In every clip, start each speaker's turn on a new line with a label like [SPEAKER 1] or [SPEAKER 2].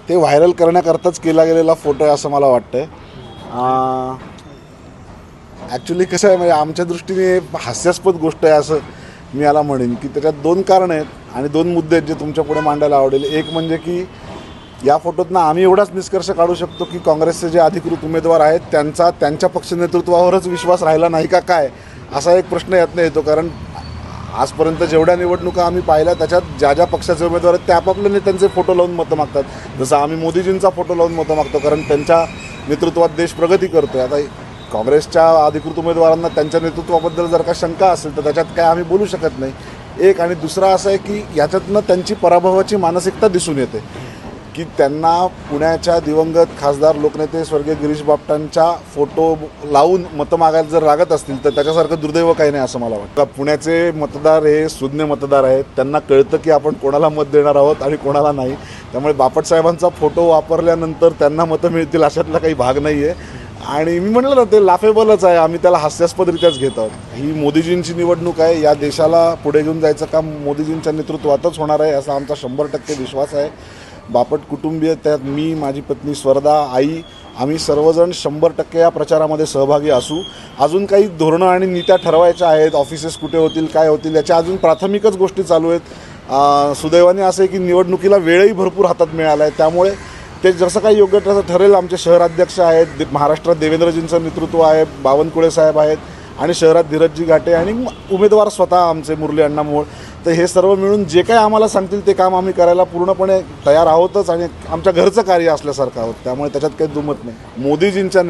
[SPEAKER 1] ते व्हायरल करण्याकरताच केला गेलेला फोटो आहे असं मला वाटतं. ॲक्च्युली कसं आहे म्हणजे आमच्या दृष्टीने हास्यास्पद गोष्ट आहे असं मी याला म्हणेन की त्याच्यात दोन कारणं आहेत आणि दोन मुद्दे आहेत जे तुमच्या पुढे मांडायला आवडेल. एक म्हणजे की या फोटोतनं आम्ही एवढाच निष्कर्ष काढू शकतो की काँग्रेसचे जे अधिकृत उमेदवार आहेत त्यांच्या पक्ष नेतृत्वावरच विश्वास राहिला नाही का काय असा एक प्रश्न यातनं येतो. कारण आजपर्यंत जेवढ्या निवडणुका आम्ही पाहिल्या त्याच्यात ज्या ज्या पक्षाचे उमेदवार आहेत त्या आपापल्या नेत्यांचे फोटो लावून मतं मागतात. जसं आम्ही मोदीजींचा फोटो लावून मतं मागतो कारण त्यांच्या नेतृत्वात देश प्रगती करतो आहे. आता काँग्रेसच्या अधिकृत उमेदवारांना त्यांच्या नेतृत्वाबद्दल जर का शंका असेल तर त्याच्यात काय आम्ही बोलू शकत नाही. एक आणि दुसरा असं आहे की याच्यातनं त्यांची पराभवाची मानसिकता दिसून येते की त्यांना पुण्याच्या दिवंगत खासदार लोकनेते स्वर्गीय गिरीश बापटांच्या फोटो लावून मतं मागायला जर लागत असतील तर त्याच्यासारखं दुर्दैव काही नाही असं मला वाटतं. पुण्याचे मतदार हे सुज्ञ मतदार आहेत. त्यांना कळतं की आपण कोणाला मत देणार आहोत आणि कोणाला नाही. त्यामुळे बापटसाहेबांचा फोटो वापरल्यानंतर त्यांना मतं मिळतील अशातला काही भाग नाही आहे. आणि मी म्हटलं ना ते लाफेबलच आहे. आम्ही त्याला हास्यास्पदरित्याच घेत आहोत. ही मोदीजींची निवडणूक आहे. या देशाला पुढे घेऊन जायचं काम मोदीजींच्या नेतृत्वातच होणार आहे असा आमचा 100% विश्वास आहे. बापट कुटुंबीय त्यात मी, माझी पत्नी स्वर्धा, आई आम्ही सर्वजण 100% या प्रचारामध्ये सहभागी असू. अजून काही धोरणं आणि नीत्या ठरवायच्या आहेत. ऑफिसेस कुठे होतील काय होतील याच्या अजून प्राथमिकच गोष्टी चालू आहेत. सुदैवाने असं आहे की निवडणुकीला वेळही भरपूर हातात मिळाला आहे. त्यामुळे ते जसं काही योग्य ठरेल आमचे शहराध्यक्ष आहेत. महाराष्ट्रात देवेंद्रजींचं नेतृत्व आहे. बावनकुळे साहेब आहेत आणि शहरात धीरजजी घाटे आणि उमेदवार स्वतः आमचे मुरली अण्णा मोहोळ. तर हे सर्व मिळून जे काही आम्हाला सांगतील ते काम आम्ही करायला पूर्णपणे तयार आहोतच आणि आमच्या घरचं कार्य असल्यासारखं आहोत. त्यामुळे त्याच्यात काही दुमत नाही. मोदीजींच्या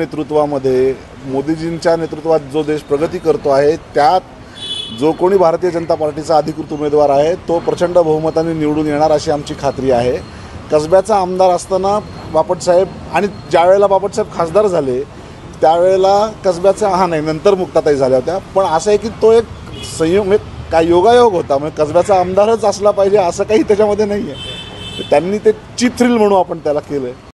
[SPEAKER 1] नेतृत्वात जो देश प्रगती करतो आहे त्यात जो कोणी भारतीय जनता पार्टीचा अधिकृत उमेदवार आहे तो प्रचंड बहुमताने निवडून येणार अशी आमची खात्री आहे. कसब्याचा आमदार असताना बापटसाहेब आणि ज्यावेळेला बापटसाहेब खासदार झाले त्यावेळेला कसब्याचा नंतर मुक्ताताई झाल्या होत्या. पण असं आहे की तो एक संयोग काय योगायोग होता. म्हणजे कसब्याचा आमदारच असला पाहिजे असं काही त्याच्यामध्ये नाही आहे. त्यांनी ते चिथ्रिल म्हणू आपण त्याला केलं.